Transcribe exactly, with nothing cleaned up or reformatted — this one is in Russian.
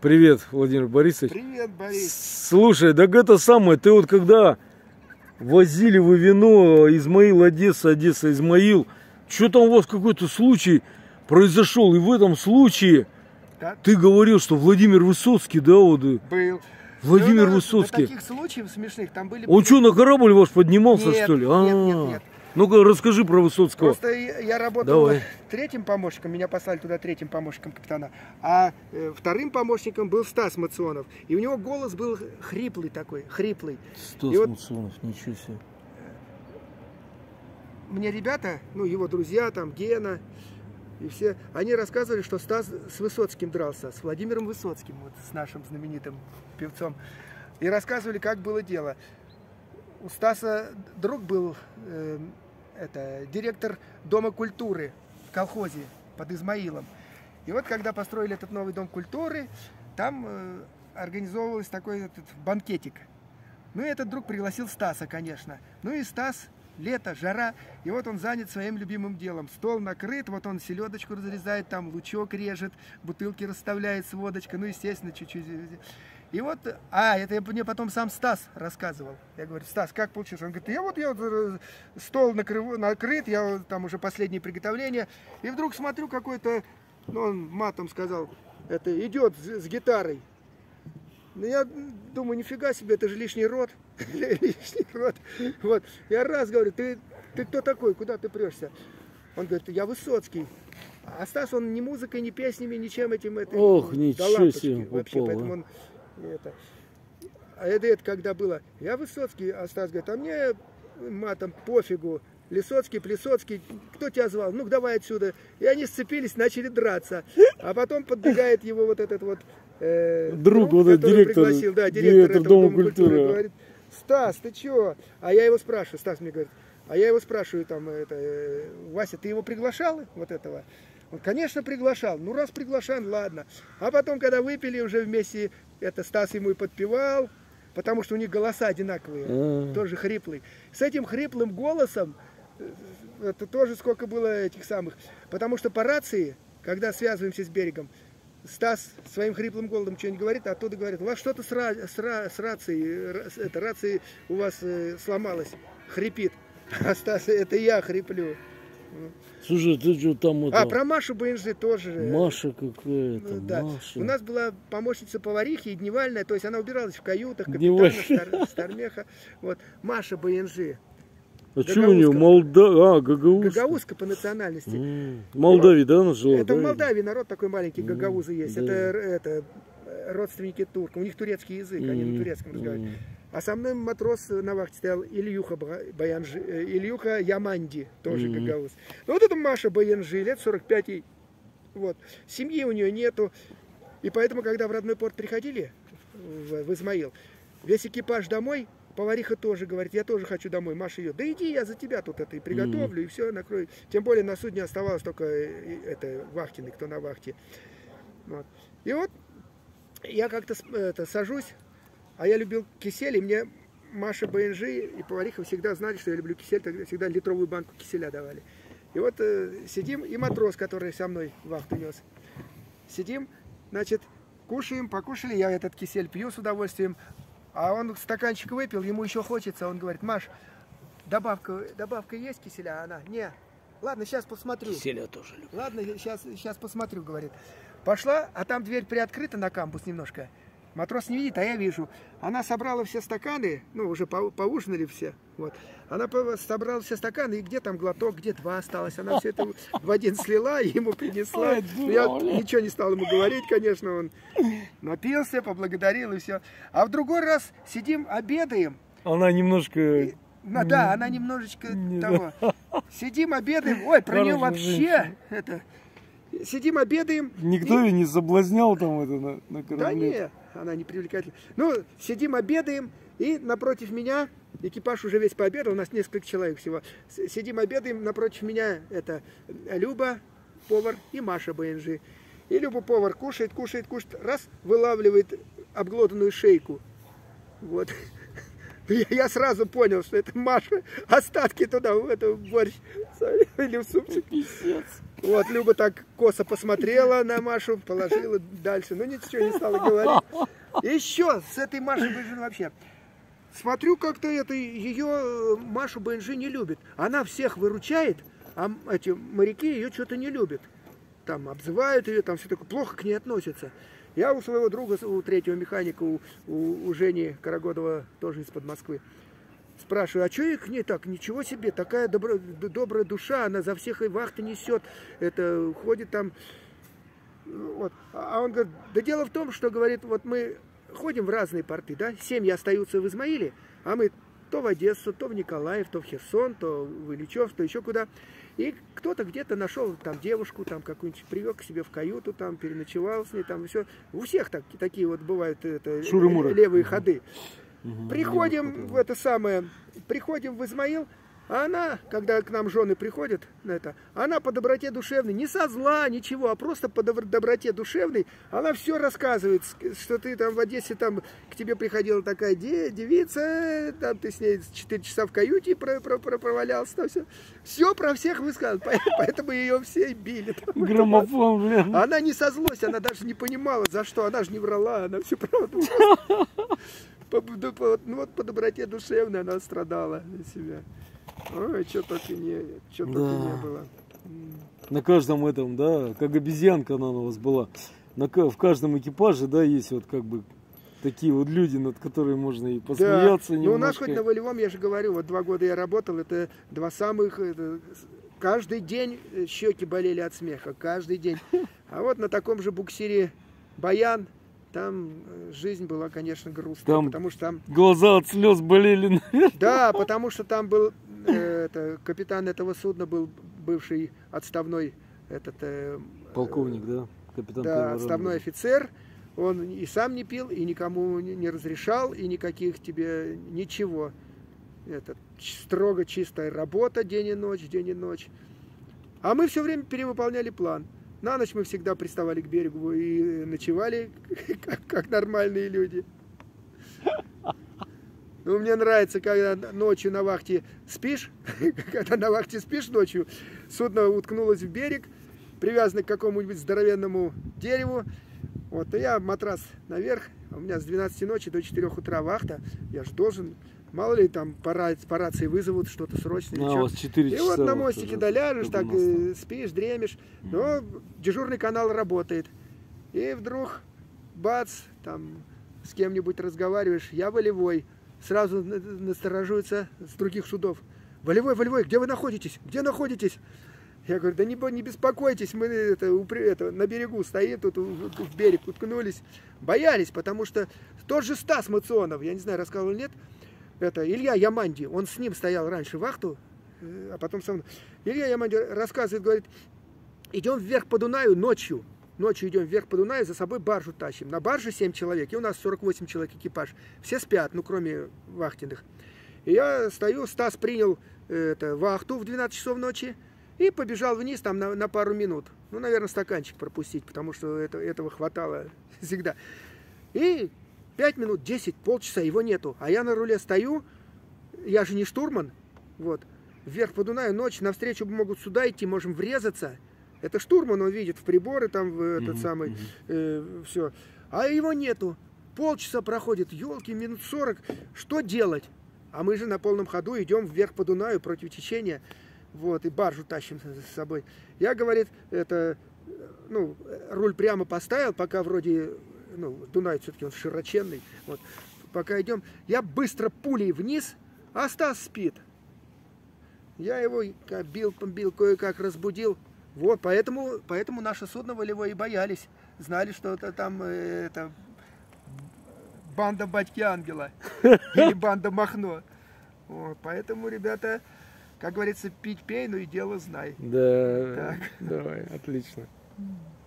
Привет, Владимир Борисович. Привет, Борис. Слушай, так это самое, ты вот когда возили вы вино Измаил, Одесса, Одесса, Измаил, что там у вас какой-то случай произошел, и в этом случае да? Ты говорил, что Владимир Высоцкий, да, вот? Был. Владимир Но, Высоцкий. На таких случаев смешных там были... Он что, на корабль ваш поднимался, нет, что ли? Нет, а -а -а. нет, нет. Ну-ка, расскажи про Высоцкого. Просто я работал Давай. третьим помощником, меня послали туда третьим помощником капитана, а э, вторым помощником был Стас Мационов. И у него голос был хриплый такой, хриплый. Стас вот Мационов, ничего себе. Мне ребята, ну его друзья, там Гена и все, они рассказывали, что Стас с Высоцким дрался, с Владимиром Высоцким, вот с нашим знаменитым певцом. И рассказывали, как было дело. У Стаса друг был, э, это, директор Дома культуры в колхозе под Измаилом. И вот когда построили этот новый Дом культуры, там э, организовывался такой этот банкетик. Ну и этот друг пригласил Стаса, конечно. Ну и Стас, лето, жара, и вот он занят своим любимым делом. Стол накрыт, вот он селедочку разрезает, там лучок режет, бутылки расставляет с водочкой, ну естественно чуть-чуть. И вот, а, это мне потом сам Стас рассказывал. Я говорю, Стас, как получилось? Он говорит, я вот, я вот стол накрыв, накрыт, я вот, там уже последние приготовления. И вдруг смотрю, какой-то, ну он матом сказал, это идет с, с гитарой. Ну я думаю, нифига себе, это же лишний род. Лишний род. Вот. Я раз говорю, ты, ты кто такой, куда ты прешься? Он говорит, я Высоцкий. А Стас, он ни музыкой, ни песнями, ничем этим... Это, ох, ничего себе, вообще, упал, поэтому а? он... Это. А это, это когда было, я Высоцкий, а Стас говорит, а мне матом пофигу, Лисоцкий, Плесоцкий, кто тебя звал? Ну давай отсюда. И они сцепились, начали драться. А потом подбегает его вот этот вот э, друг, друг, вот который директор, пригласил, да, директор, директор этого Дома, Дома культуры. культуры, говорит, Стас, ты чё? А я его спрашиваю, Стас мне говорит, а я его спрашиваю, там, это, э, Вася, ты его приглашал, вот этого? Он, конечно, приглашал. Ну, раз приглашан, ладно. А потом, когда выпили уже вместе, это Стас ему и подпевал, потому что у них голоса одинаковые, а-а-а. Тоже хриплый. С этим хриплым голосом, это тоже сколько было этих самых, потому что по рации, когда связываемся с берегом, Стас своим хриплым голосом что-нибудь говорит, а оттуда говорит, у вас что-то с, ра с, ра с рацией, это, рация у вас э, сломалась, хрипит. А Стас, это я хриплю. Слушай, ты что там... Это... А, про Машу БНЖ тоже. Маша какая-то, да. Маша. У нас была помощница поварихи и дневальная, то есть она убиралась в каютах, капитана, стар, стармеха. Вот. Маша БНЖ. А что у нее? Молда... А, гагаузка. Гагаузка по национальности. Mm. В Молдавии, да, она жила? Это да? в Молдавии народ такой маленький, гагаузы есть. Да. Это, это родственники турка. У них турецкий язык, mm. они на турецком разговаривают. А со мной матрос на вахте стоял Ильюха, Баянжи, Ильюха Яманди, тоже mm-hmm. гагауз. Ну вот это Маша Баянжи, лет сорок пять, вот. Семьи у нее нету. И поэтому, когда в родной порт приходили, в, в Измаил, весь экипаж домой, повариха тоже говорит, я тоже хочу домой. Маша ее, да иди, я за тебя тут это и приготовлю, mm-hmm. и все, накрою. Тем более на судне оставалось только это, вахтенный, кто на вахте. Вот. И вот я как-то это, сажусь. А я любил кисель, и мне Маша БНЖ и повариха всегда знали, что я люблю кисель, тогда всегда литровую банку киселя давали. И вот э, сидим, и матрос, который со мной вахту нес. Сидим, значит, кушаем, покушали, я этот кисель пью с удовольствием, а он стаканчик выпил, ему еще хочется, он говорит, Маш, добавка, добавка есть киселя? А она, не, ладно, сейчас посмотрю. Киселя тоже люблю. Ладно, сейчас, сейчас посмотрю, говорит. Пошла, а там дверь приоткрыта на камбус немножко. Матрос не видит, а я вижу. Она собрала все стаканы, ну, уже по поужинали все. Вот. Она собрала все стаканы, и где там глоток, где два осталось. Она все это в один слила и ему принесла. Я ничего не стал ему говорить, конечно, он напился, поблагодарил и все. А в другой раз сидим, обедаем. Она немножко... И, ну, да, она немножечко не того. Да. Сидим, обедаем. Ой, про нее вообще... Это, сидим, обедаем. Никто и... ее не соблазнял там это на, на корабле? Да нет, она не привлекательна. Ну, сидим, обедаем, и напротив меня, экипаж уже весь пообедал, у нас несколько человек всего. Сидим, обедаем, напротив меня это Люба, повар, и Маша БНЖ. И Люба, повар, кушает, кушает, кушает, раз, вылавливает обглоданную шейку. Вот. Я сразу понял, что это Маша остатки туда, в эту борщ или в супчик. Писец. Вот, Люба так косо посмотрела на Машу, положила дальше, но ничего не стала говорить. Еще с этой Машей Бенжи вообще. Смотрю, как-то это ее Машу Бенжи не любит. Она всех выручает, а эти моряки ее что-то не любят. Там обзывают ее, там все такое, плохо к ней относятся. Я у своего друга, у третьего механика, у, у, у Жени Карагодова, тоже из-под Москвы, спрашиваю, а что их к ней так? Ничего себе, такая добро, добрая душа, она за всех и вахты несет, это ходит там. Вот. А он говорит, да дело в том, что, говорит, вот мы ходим в разные порты, да, семьи остаются в Измаиле, а мы то в Одессу, то в Николаев, то в Херсон, то в Ильичев, то еще куда. И кто-то где-то нашел там девушку, там какую-нибудь привез к себе в каюту, там переночевал с ней, там все. У всех так, такие вот бывают это, левые ходы. Угу. Приходим в это самое, приходим в Измаил, а она, когда к нам жены приходят, на это, она по доброте душевной, не со зла, ничего, а просто по доброте душевной, она все рассказывает, что ты там в Одессе, там к тебе приходила такая девица, там ты с ней четыре часа в каюте про про про провалялся, там все. Все про всех высказывает, поэтому ее все били. Граммофон, блин. Она не со злости, она даже не понимала, за что, она же не врала, она все правду. По, ну вот по доброте душевной она страдала для себя. Ой, что только не, что да. только не было. На каждом этом, да, как обезьянка она у вас была. На, в каждом экипаже, да, есть вот как бы такие вот люди, над которыми можно и посмеяться. Да. Ну у нас хоть на волевом, я же говорю, вот два года я работал, это два самых, это, каждый день щеки болели от смеха, каждый день. А вот на таком же буксире Баян, там жизнь была, конечно, грустная, там потому что там... глаза от слез болели, наверное. Да, потому что там был, э, это, капитан этого судна был бывший отставной этот... Э, полковник, да? Капитан да, отставной офицер. Он и сам не пил, и никому не разрешал, и никаких тебе ничего. Это строго чистая работа, день и ночь, день и ночь. А мы все время перевыполняли план. На ночь мы всегда приставали к берегу и ночевали, как, как нормальные люди. Ну, мне нравится, когда ночью на вахте спишь, когда на вахте спишь ночью, судно уткнулось в берег, привязано к какому-нибудь здоровенному дереву. Вот, и я матрас наверх, у меня с двенадцати ночи до четырёх утра вахта, я же должен... Мало ли там по, по рации вызовут что-то срочное. А, у вас четыре и часа вот на мостике доляжешь, так э, спишь, дремишь. Но дежурный канал работает. И вдруг, бац, там с кем-нибудь разговариваешь, я волевой. Сразу насторожуются с других судов. Волевой, волевой, где вы находитесь? Где находитесь? Я говорю, да не, не беспокойтесь, мы это, это, на берегу стоим, тут в берег уткнулись. Боялись, потому что тот же Стас Мационов, я не знаю, рассказывал или нет, это Илья Яманди, он с ним стоял раньше вахту, а потом со мной. Илья Яманди рассказывает, говорит, идем вверх по Дунаю ночью. Ночью идем вверх по Дунаю, за собой баржу тащим. На барже семь человек, и у нас сорок восемь человек экипаж. Все спят, ну кроме вахтенных. И я стою, Стас принял это, вахту в двенадцать часов ночи и побежал вниз там на, на пару минут. Ну, наверное, стаканчик пропустить, потому что это, этого хватало всегда. И пять минут, десять, полчаса, его нету. А я на руле стою, я же не штурман, вот, вверх по Дунаю, ночь, навстречу могут сюда идти, можем врезаться. Это штурман, он видит в приборы, там, в этот mm-hmm. самый, э, все. А его нету. Полчаса проходит, елки, минут сорок, что делать? А мы же на полном ходу идем вверх по Дунаю против течения, вот, и баржу тащим с собой. Я, говорит, это, ну, руль прямо поставил, пока вроде... Ну, Дунай все-таки он широченный. Вот. Пока идем, я быстро пулей вниз, а Стас спит. Я его бил, бил, кое-как разбудил. Вот, поэтому, поэтому наше судно волевое и боялись. Знали, что это там это, банда Батьки Ангела или банда Махно. Вот, поэтому, ребята, как говорится, пить пей, ну и дело знай. Да, так. Давай, отлично.